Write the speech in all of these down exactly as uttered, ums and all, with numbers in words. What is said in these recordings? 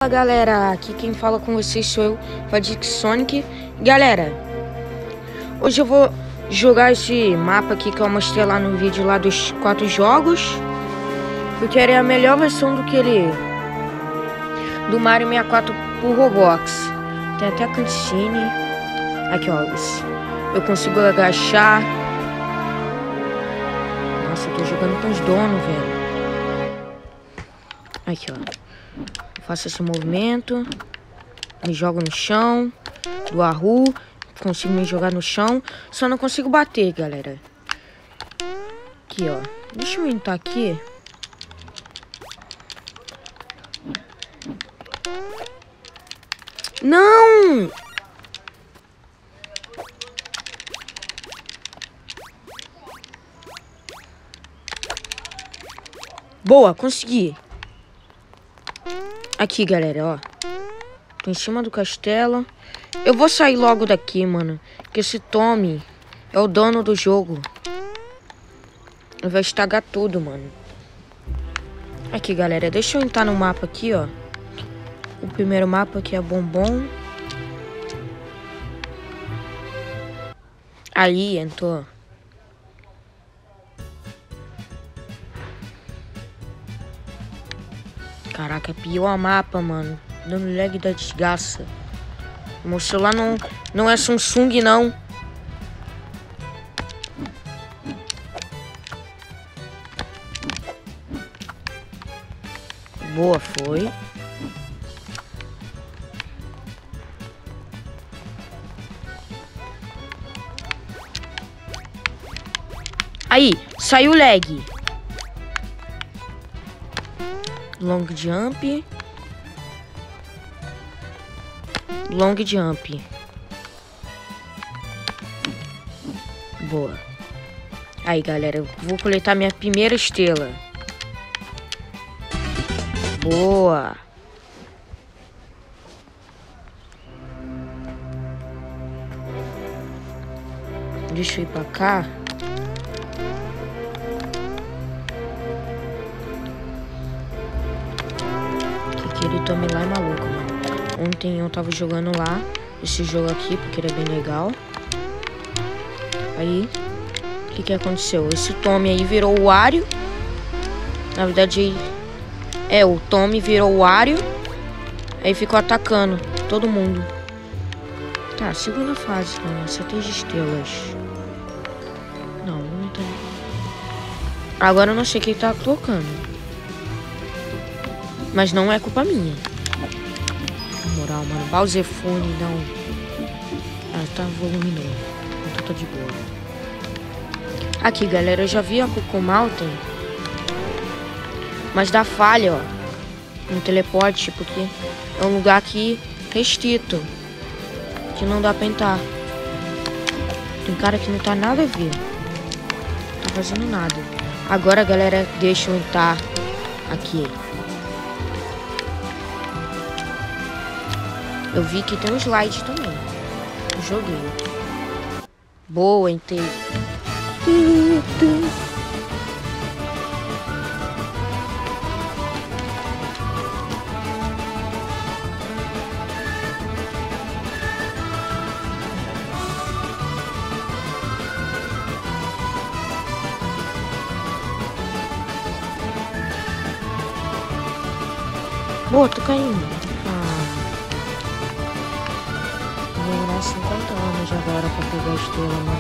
Fala galera, aqui quem fala com vocês sou eu, Vadik Sonic. Galera, hoje eu vou jogar esse mapa aqui que eu mostrei lá no vídeo lá dos quatro jogos, porque ele é a melhor versão do que ele do Mario sessenta e quatro por Roblox. Tem até a cutscene. Aqui ó, eu consigo agachar. Nossa, eu tô jogando com os donos, velho. Aqui ó, eu faço esse movimento, me jogo no chão, do Aru, consigo me jogar no chão, só não consigo bater, galera. Aqui ó, deixa eu entrar aqui. Não! Boa, consegui. Aqui, galera, ó. Tô em cima do castelo. Eu vou sair logo daqui, mano. Porque esse Tommy é o dono do jogo. Ele vai estragar tudo, mano. Aqui, galera, deixa eu entrar no mapa aqui, ó. O primeiro mapa aqui é Bombom. Aí, entrou. Caraca, é pior mapa, mano. Dando lag da desgraça. Meu celular não, não é Samsung, não. Boa, foi. Aí, saiu o lag. Long jump. Long jump. Boa. Aí, galera, eu vou coletar minha primeira estrela. Boa. Deixa eu ir pra cá. Aquele Tommy lá é maluco, mano. Ontem eu tava jogando lá esse jogo aqui, porque ele é bem legal. Aí, o que que aconteceu? Esse Tommy aí virou o Wario. Na verdade, é, o Tommy virou o Wario. Aí ficou atacando todo mundo. Tá, segunda fase, mano. Sete estrelas. Não, não tem. Agora eu não sei quem tá tocando. Mas não é culpa minha. Na moral, mano. Bowser Phone, não. Ah, tá voluminado. Então tá de boa. Aqui, galera. Eu já vi a Coco Mountain. Mas dá falha, ó. No teleporte, porque é um lugar aqui restrito. Que não dá pra entrar. Tem cara que não tá nada a ver. Não tá fazendo nada. Agora, galera, deixa eu entrar aqui. Eu vi que tem um slide também. Eu joguei. Boa, entrei. Boa, tô caindo. cinquenta anos agora pra pegar a estrela, mano.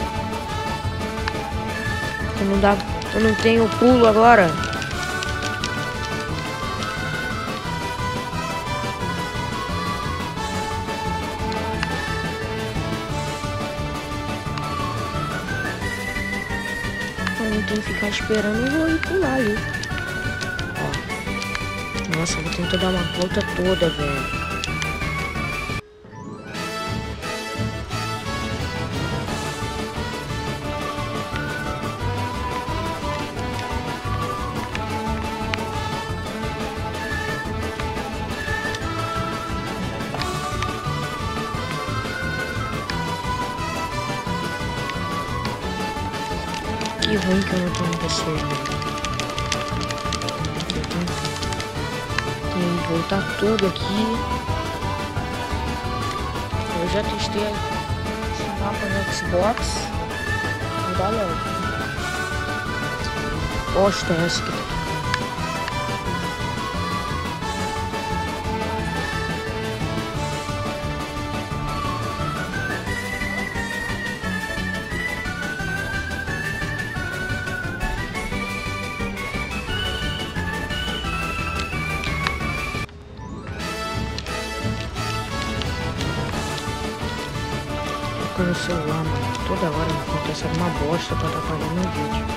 Eu não dá. Eu não tenho pulo agora. Eu não tenho que ficar esperando, eu vou ir pular ali. Ó. Nossa, eu vou tentar dar uma volta toda, velho. Que ruim que eu não tenho P C. Tem voltar tudo aqui. Eu já testei esse mapa no Xbox. Não dá logo. Gosto essa aqui. No celular, mano. Toda hora acontece alguma bosta pra atrapalhar meu vídeo.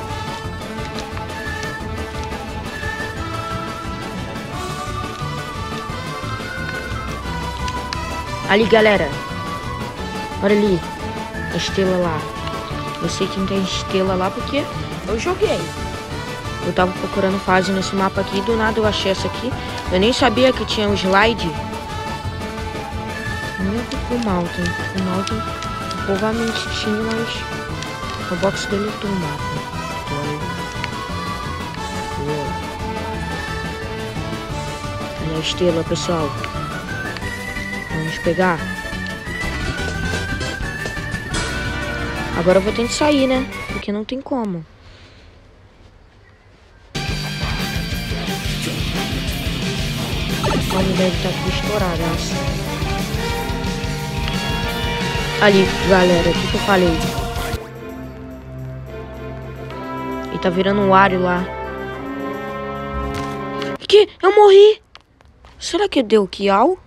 Ali, galera. Olha ali. A estrela lá. Eu sei que não tem estrela lá porque eu joguei. Eu tava procurando fase nesse mapa aqui. Do nada eu achei essa aqui. Eu nem sabia que tinha um slide. O Mountain. O Mountain provavelmente tinha, mas o box deletou o mapa. Então, olha a estrela, pessoal. Vamos pegar. Agora eu vou ter que sair, né? Porque não tem como. Como deve estar aqui estourada essa. Ali, galera, o que, que eu falei? E tá virando um Wario lá. Que? Eu morri! Será que deu kill?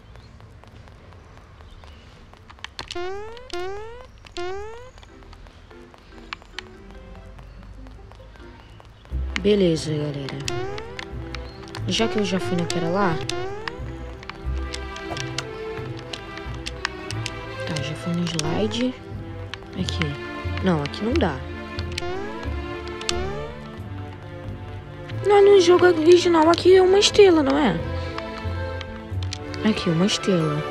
Beleza, galera. Já que eu já fui naquela lá. Já foi no slide. Aqui. Não, aqui não dá. Não, no jogo original aqui é uma estrela, não é? Aqui, uma estrela.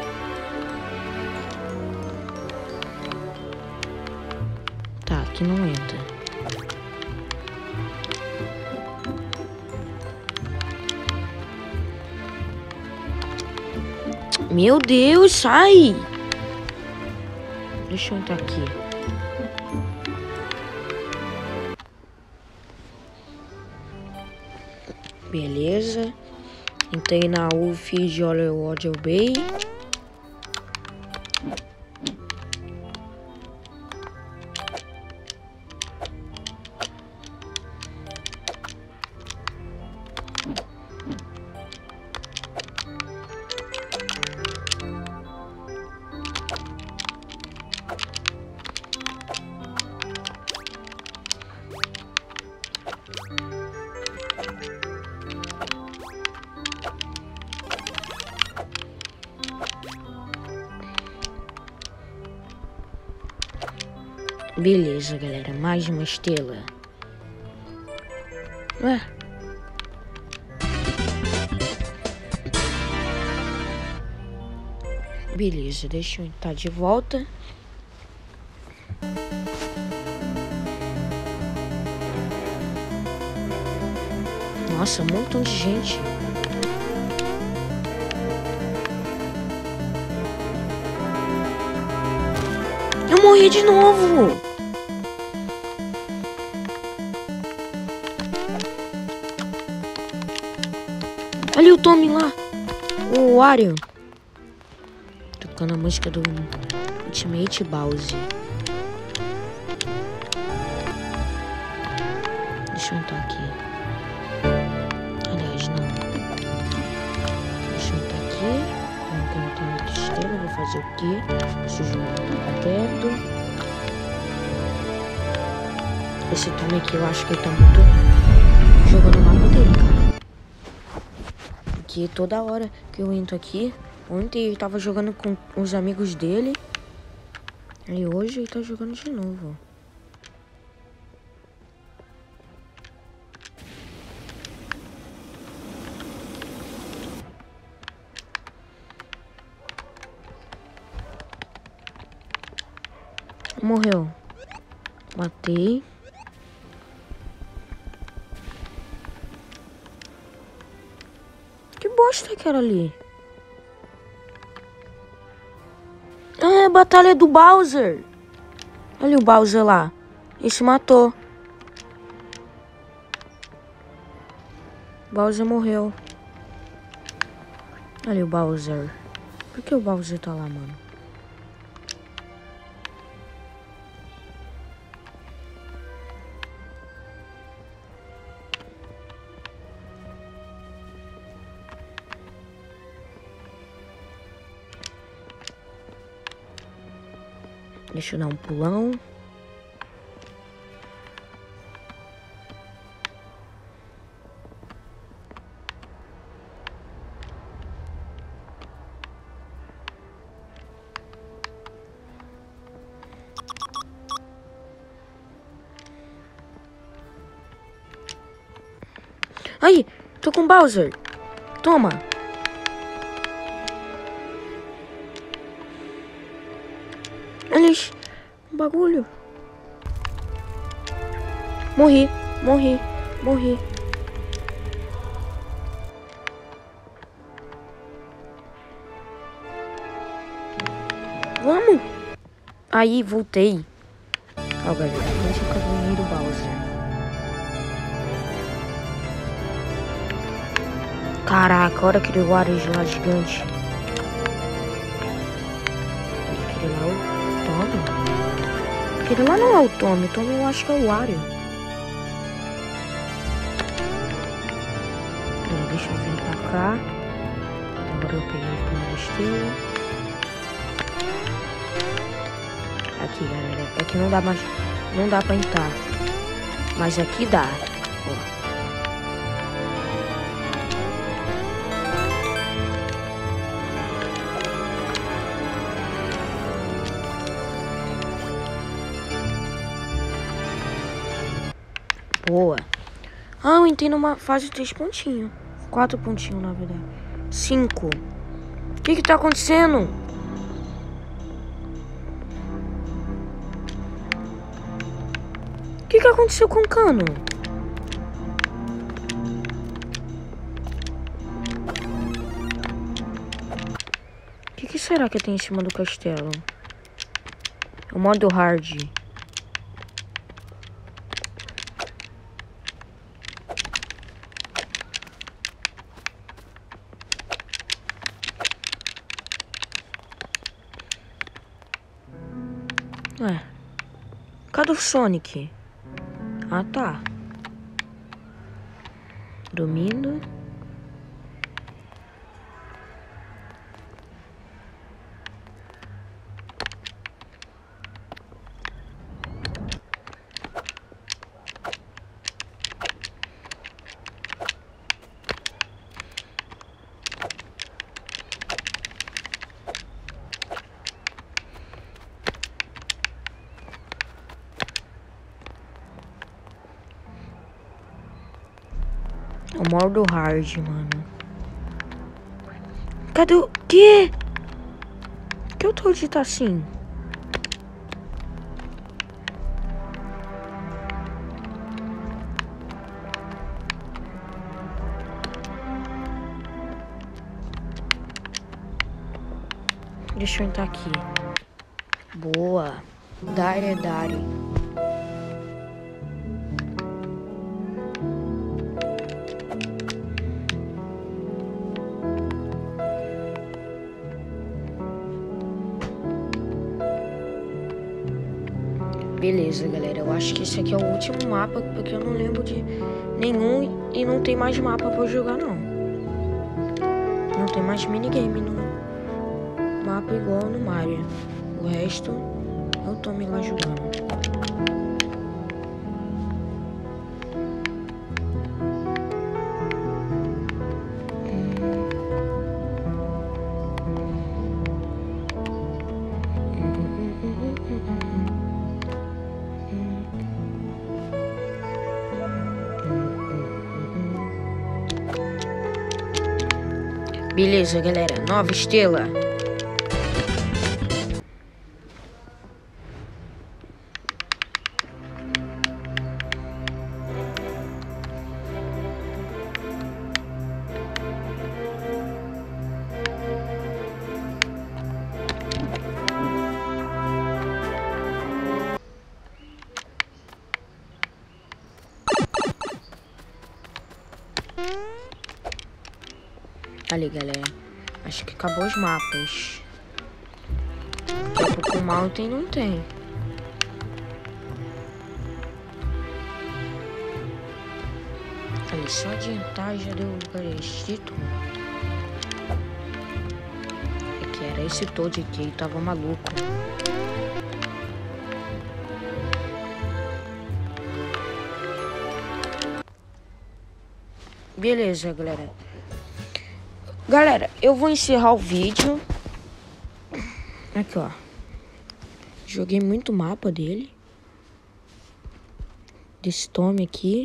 Tá, aqui não entra. Meu Deus, sai! Deixa eu entrar aqui. Beleza. Entrei na U F I de Hollywood Bay. Beleza, galera. Mais uma estrela. Ué? Beleza, deixa eu entrar de volta. Nossa, um montão de gente. Eu morri de novo. Olha o Tommy lá. O Wario. Tocando a música do Ultimate Bowser. Deixa eu entrar aqui. Aliás, não. Deixa eu entrar aqui. Não, não tem muita estrela. Vou fazer o quê? Se o jogo tá perto. Esse Tommy aqui, eu acho que ele tá muito jogando o mapa dele, cara. Porque toda hora que eu entro aqui, ontem ele tava jogando com os amigos dele. E hoje ele tá jogando de novo. Morreu. Matei. Que bosta que era ali? Ah, é a batalha do Bowser. Olha o Bowser lá. Ele se matou. Bowser morreu. Olha o Bowser. Por que o Bowser tá lá, mano? Deixa eu dar um pulão. Aí, tô com o Bowser. Toma. Olha isso. Um bagulho. Morri, morri, morri. Vamos. Aí, voltei. Ó, galera, esse é o caminho do Bowser. Caraca, olha aquele Wario lá gigante. Aquele lá é o Tommy. Aquele lá não é o Tommy. O Tommy eu acho que é o Wario. Peraí, deixa eu vir pra cá. Agora eu peguei a primeira estrela. Aqui, galera. Aqui não dá mais. Não dá pra entrar. Mas aqui dá. Ó. Boa. Ah, eu entrei numa fase de três pontinhos. Quatro pontinhos, na verdade. Cinco. O que que tá acontecendo? O que que aconteceu com o cano? O que que será que tem em cima do castelo? O modo hard. Ué, cadê o Sonic? Ah, tá. Dormindo. O modo hard, mano. Cadê o... Que? Por que o Toad tá assim? Deixa eu entrar aqui. Boa. Dari é Dari. Beleza, galera. Eu acho que esse aqui é o último mapa, porque eu não lembro de nenhum e não tem mais mapa pra eu jogar, não. Não tem mais minigame no mapa igual no Mario. O resto, eu tô me lá jogando. Beleza, galera. Nova estrela. Ali, galera. Acho que acabou os mapas. Coco Mountain não tem. Ali, só adiantar já deu distrito. É que era esse Toad aqui, ele tava maluco. Beleza, galera. Galera, eu vou encerrar o vídeo. Aqui, ó. Joguei muito mapa dele. Desse tome aqui.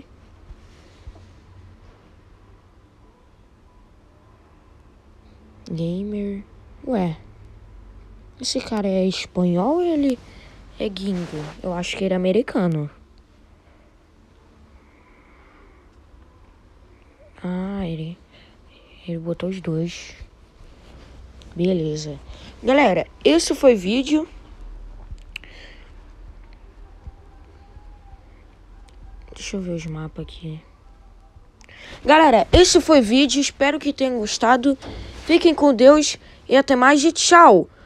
Gamer. Ué. Esse cara é espanhol ou ele é gringo? Eu acho que ele é americano. Ah, ele... Ele botou os dois. Beleza. Galera, esse foi o vídeo. Deixa eu ver os mapas aqui. Galera, esse foi o vídeo. Espero que tenham gostado. Fiquem com Deus e até mais e tchau.